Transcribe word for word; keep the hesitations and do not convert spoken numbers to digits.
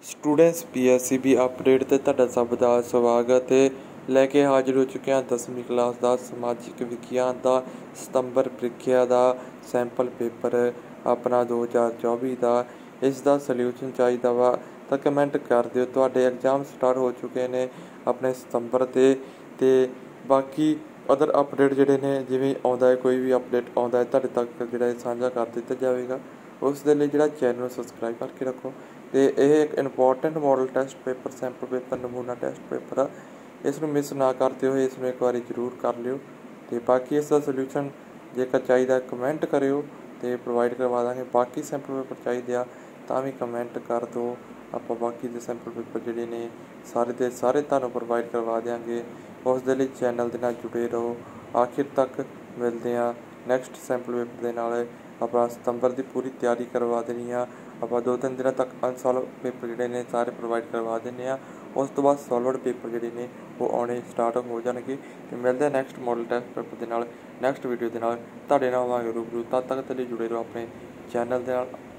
Students P S C B update ਤੇ ਤੁਹਾਡਾ ਸਭ ਦਾ ਸਵਾਗਤ ਹੈ। ਲੈ ਕੇ ਹਾਜ਼ਰ ਹੋ ਚੁੱਕੇ ਹਾਂ ਦਸਵੀਂ ਕਲਾਸ ਦਾ ਸਮਾਜਿਕ ਵਿਗਿਆਨ ਦਾ ਸਤੰਬਰ ਪ੍ਰੀਖਿਆ ਦਾ ਸੈਂਪਲ ਪੇਪਰ ਆਪਣਾ ਦੋ ਹਜ਼ਾਰ ਚੌਵੀ ਦਾ। ਇਸ ਦਾ ਸੋਲਿਊਸ਼ਨ ਚਾਹੀਦਾ ਵਾ ਤਾਂ ਕਮੈਂਟ ਕਰ ਦਿਓ। ਤੁਹਾਡੇ ਐਗਜ਼ਾਮ ਸਟਾਰਟ ਹੋ ਚੁੱਕੇ ਨੇ ਆਪਣੇ ਸਤੰਬਰ ਦੇ ਤੇ ਬਾਕੀ ਅਦਰ ਅਪਡੇਟ ਜਿਹੜੇ ਨੇ ਜਿਵੇਂ ਆਉਂਦਾ ਹੈ ਕੋਈ ਵੀ ਅਪਡੇਟ ਆਉਂਦਾ ਹੈ ਤੁਹਾਡੇ ਤੱਕ ਜਿਹੜਾ ਸਾਂਝਾ ਕਰ ਦਿੱਤਾ ਜਾਵੇਗਾ। ਉਸ ਦੇ ਲਈ ਜਿਹੜਾ ਚੈਨਲ ਨੂੰ ਸਬਸਕ੍ਰਾਈਬ ਕਰਕੇ ਰੱਖੋ। ਤੇ ਇਹ ਇੱਕ important model test paper sample paper ਨਮੂਨਾ ਟੈਸਟ ਪੇਪਰ ਆ। ਇਸ ਨੂੰ ਮਿਸ ਨਾ ਕਰਦੇ ਹੋਏ ਇਸ ਨੂੰ ਇੱਕ ਵਾਰੀ ਜ਼ਰੂਰ ਕਰ ਲਿਓ। ਤੇ ਬਾਕੀ ਇਸ ਦਾ ਸੋਲਿਊਸ਼ਨ ਜੇਕਰ ਚਾਹੀਦਾ ਕਮੈਂਟ ਕਰਿਓ ਤੇ ਪ੍ਰੋਵਾਈਡ ਕਰਵਾ ਦਾਂਗੇ। ਬਾਕੀ ਸੈਂਪਲ ਪੇਪਰ ਚਾਹੀਦੇ ਆ ਤਾਂ ਵੀ ਕਮੈਂਟ ਕਰ ਦਿਓ। ਆਪਾਂ ਬਾਕੀ ਦੇ ਸੈਂਪਲ ਪੇਪਰ ਜਿਹੜੇ ਨੇ ਸਾਰੇ ਦੇ ਸਾਰੇ ਤੁਹਾਨੂੰ ਪ੍ਰੋਵਾਈਡ ਕਰਵਾ ਦਿਆਂਗੇ। ਉਸ ਦੇ ਲਈ ਚੈਨਲ ਦੇ ਨਾਲ ਜੁੜੇ ਰਹੋ। ਆਖਿਰ ਤੱਕ ਮਿਲਦੇ ਹਾਂ ਨੈਕਸਟ ਸੈਂਪਲ ਪੇਪਰ ਦੇ ਨਾਲ। ਆਪਾਂ ਸਤੰਬਰ ਦੀ ਪੂਰੀ ਤਿਆਰੀ ਕਰਵਾ ਦੇਣੀ ਆ। ਆਪਾਂ ਦੋ ਤਿੰਨ ਦਿਨਾਂ ਤੱਕ ਅਨਸੋਲਵ ਪੇਪਰ ਜਿਹੜੇ ਨੇ ਸਾਰੇ ਪ੍ਰੋਵਾਈਡ ਕਰਵਾ ਦਿੰਦੇ ਹਾਂ। ਉਸ ਤੋਂ ਬਾਅਦ ਸੋਲਵਡ ਪੇਪਰ ਜਿਹੜੇ ਨੇ ਉਹ ਆਉਣੇ ਸਟਾਰਟ ਹੋ ਜਾਣਗੇ। ਅਤੇ ਮਿਲਦੇ ਨੈਕਸਟ ਮੋਡਲ ਟੈਸਟ ਪੇਪਰ ਦੇ ਨਾਲ ਨੈਕਸਟ ਵੀਡੀਓ ਦੇ ਨਾਲ ਤੁਹਾਡੇ ਨਾਲ ਆਵਾਂਗੇ ਰੂਬਰੂ। ਤਦ ਤੱਕ ਦੇ ਲਈ ਜੁੜੇ ਰਹੋ ਆਪਣੇ ਚੈਨਲ ਦੇ ਨਾਲ।